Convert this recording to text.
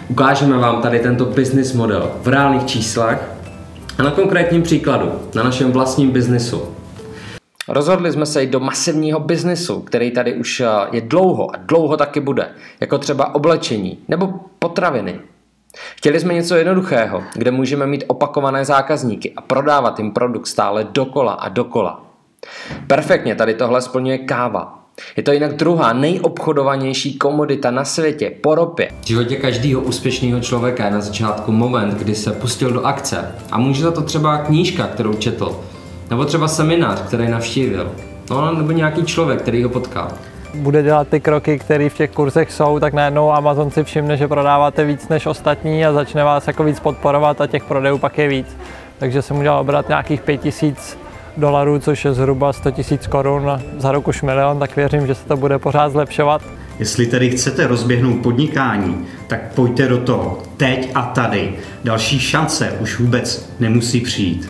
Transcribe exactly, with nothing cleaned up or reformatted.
Ukážeme vám tady tento business model v reálných číslech a na konkrétním příkladu, na našem vlastním biznisu. Rozhodli jsme se jít do masivního biznisu, který tady už je dlouho a dlouho taky bude, jako třeba oblečení nebo potraviny. Chtěli jsme něco jednoduchého, kde můžeme mít opakované zákazníky a prodávat jim produkt stále dokola a dokola. Perfektně tady tohle splňuje káva. Je to jinak druhá nejobchodovanější komodita na světě po ropě. V životě každého úspěšného člověka je na začátku moment, kdy se pustil do akce. A může za to třeba knížka, kterou četl, nebo třeba seminář, který navštívil, no, nebo nějaký člověk, který ho potkal. Bude dělat ty kroky, které v těch kurzech jsou, tak najednou Amazon si všimne, že prodáváte víc než ostatní a začne vás jako víc podporovat a těch prodejů pak je víc. Takže jsem udělal obrat nějakých pět tisíc dolarů, což je zhruba sto tisíc korun, za rok už milion, tak věřím, že se to bude pořád zlepšovat. Jestli tedy chcete rozběhnout podnikání, tak pojďte do toho teď a tady. Další šance už vůbec nemusí přijít.